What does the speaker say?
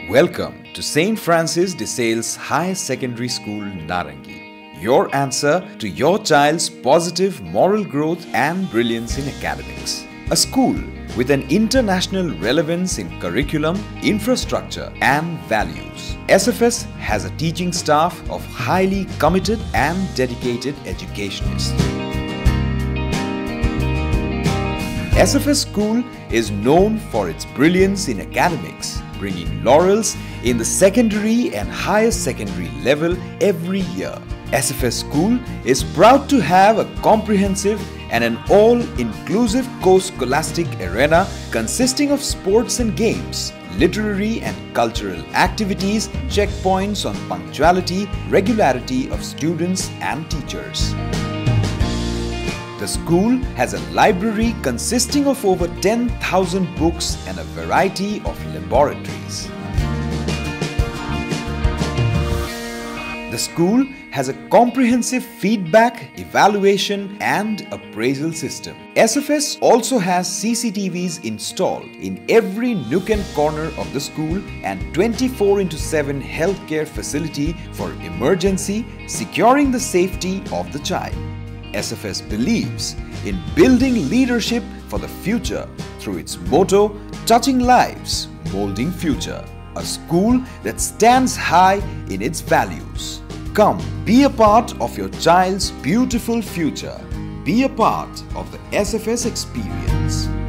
Welcome to St. Francis de Sales Higher Secondary School, Narangi. Your answer to your child's positive moral growth and brilliance in academics. A school with an international relevance in curriculum, infrastructure and values. SFS has a teaching staff of highly committed and dedicated educationists. SFS School is known for its brilliance in academics, bringing laurels in the secondary and higher secondary level every year. SFS School is proud to have a comprehensive and an all-inclusive co-scholastic arena consisting of sports and games, literary and cultural activities, checkpoints on punctuality, regularity of students and teachers. The school has a library consisting of over 10,000 books and a variety of laboratories. The school has a comprehensive feedback, evaluation and appraisal system. SFS also has CCTVs installed in every nook and corner of the school and 24/7 healthcare facility for emergency, securing the safety of the child. SFS believes in building leadership for the future through its motto, touching lives, molding future. A school that stands high in its values. Come, be a part of your child's beautiful future. Be a part of the SFS experience.